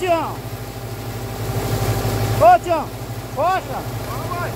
Tião! Ô, Tião! Poxa! Vai!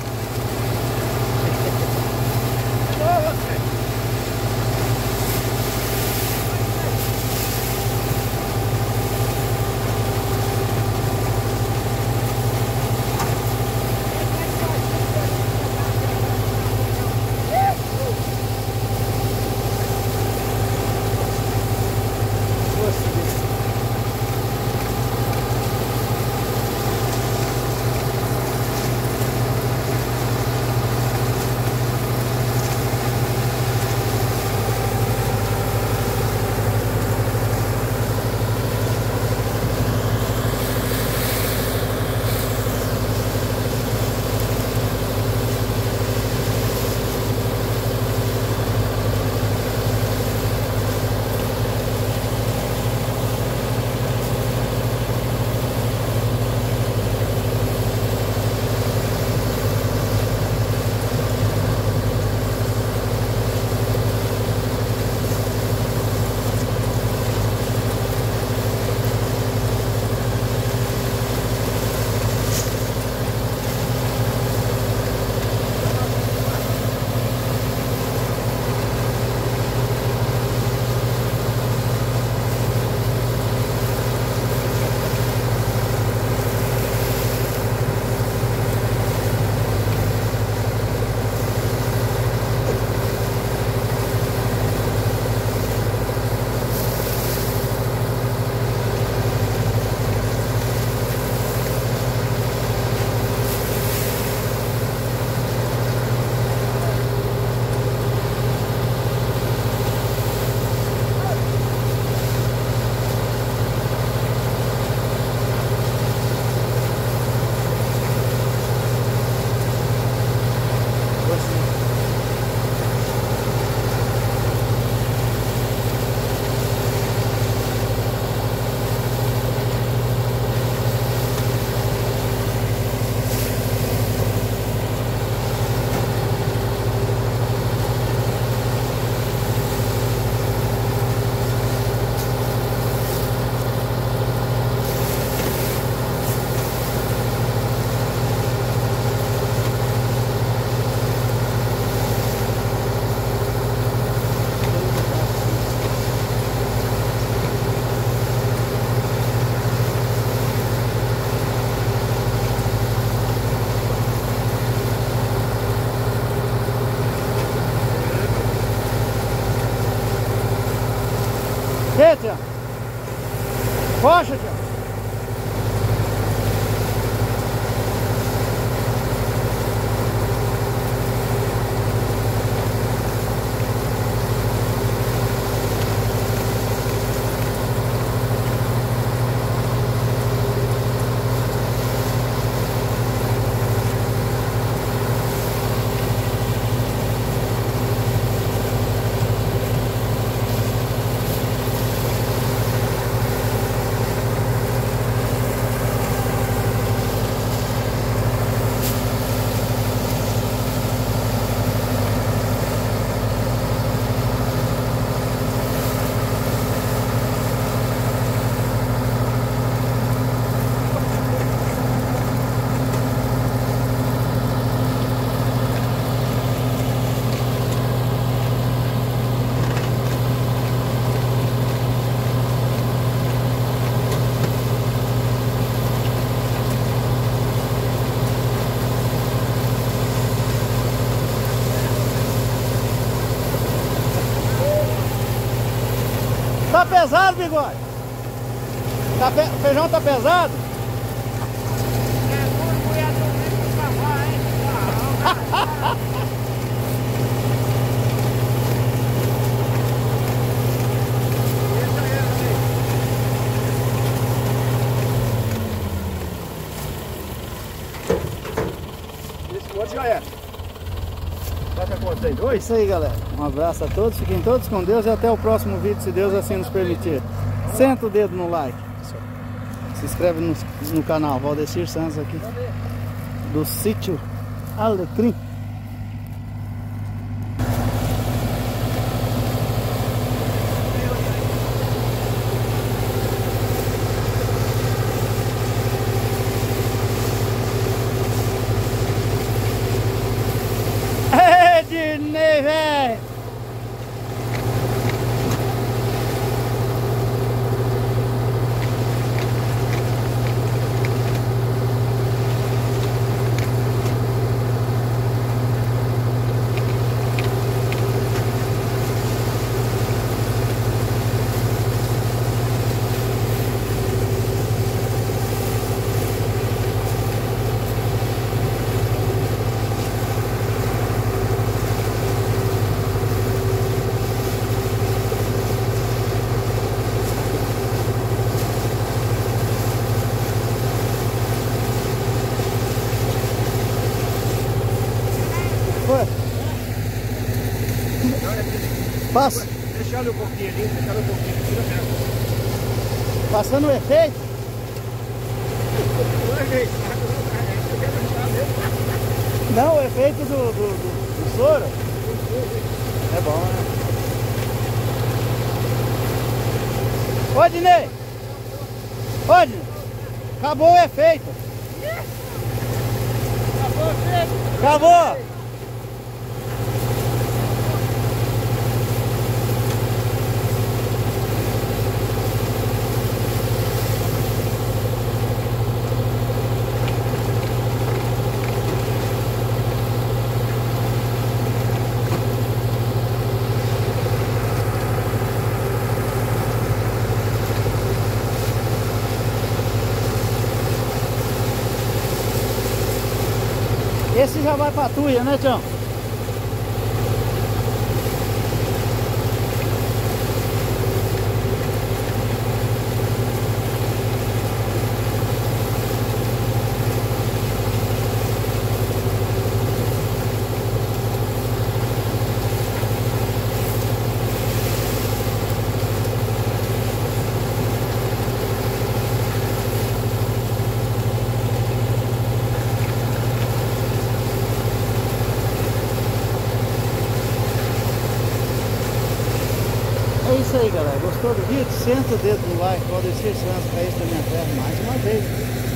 E, Tião? Poxa, Tião! Tá pesado, bigode? O feijão tá pesado? É duro, mulher dormir com cavalo, hein? Esse outro já é. Tá com a conta aí? É isso aí, galera. Um abraço a todos, fiquem todos com Deus e até o próximo vídeo, se Deus assim nos permitir. Senta o dedo no like. Se inscreve no canal Valdecir Santos aqui do sítio Alecrim. foi? Passa. Deixa ele um pouquinho ali, deixa ele um pouquinho. Tira mesmo. Passando o efeito? Não, o efeito do soro. É bom, né? Ô, Dinei! Ô, Dinei! Acabou o efeito! Acabou o efeito! Acabou! Esse já vai pra Tuia, né, Tião? É isso aí, galera. Gostou do vídeo? Senta o dedo no like, pode deixar chance para isso da minha terra mais uma vez.